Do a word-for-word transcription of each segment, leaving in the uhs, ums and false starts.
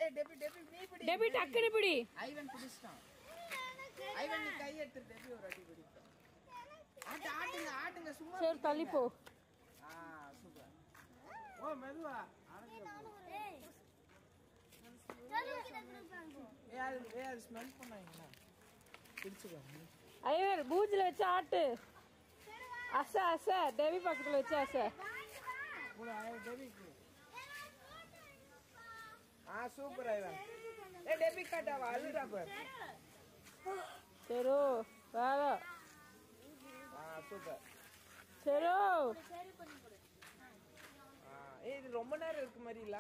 Debye Debye நீ பிடி Debye டக்குனு பிடி. ஐவன் பிடிச்சான். ஐவன் நீ கை எடுத்து டெபி ஒரு அடி பிடி. ஆட்டு ஆட்டுங்க ஆட்டுங்க சும்மா. சரி தள்ளி போ. ஆ சூப்பர். ஓ மெதுவா. ஏய். चलो किधर போறாங்க? यार यार ஸ்மெல் பண்ணாங்க. பிடிச்சுக்கோ. ஐயர் பூஜ்ல வச்சு ஆட்டு. அச அச டெபி பக்கத்துல வச்சு அச. போடா ஐயர் டெபிக்கு. ஆ சூப்பர் ஐவன். ஏ டெபி கட்டவா அழுடா பார். சரோ வாடா. ஆ சூப்பர். சரோ. சரி பண்ணி கொடு. ஆ ஏய் இது ரொம்ப நேரம் இருக்கு மாதிரி இல்ல.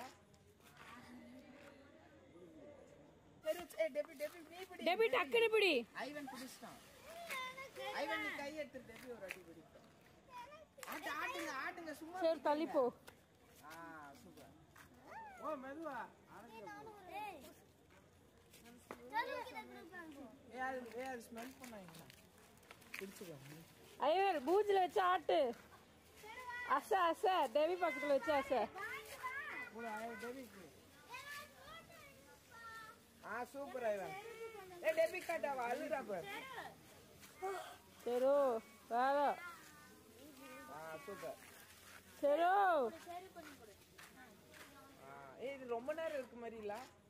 சரி ஏ டெபி டெபி நீ பிடி. டெபி டக்குனு பிடி. ஐவன் பிடிச்சான். ஐவன் நீ கை எடுத்து டெபி ஒரு அடி பிடி. ஆட்டு ஆட்டுங்க ஆட்டுங்க சும்மா. சரி தள்ளி போ. ஆ சூப்பர். ஓ மெதுவா. ஏய். चलो किधर போறாங்க? यार यार ஸ்மெல் பண்ணாங்க. பிடிச்சுக்கோ. ஐயர் பூஜ்ல வச்சு ஆட்டு. அச அச டெபி பக்கத்துல வச்சு அச. போடா ஐயர் டெபிக்கு. ஆ சூப்பர் ஐவன். ஏ டெபி கட்டவா அழுடா பார். சரோ வாடா. ஆ சூப்பர். சரோ. ஆ ஏய் இது ரொம்ப நேரம் இருக்கு மாதிரி இல்ல.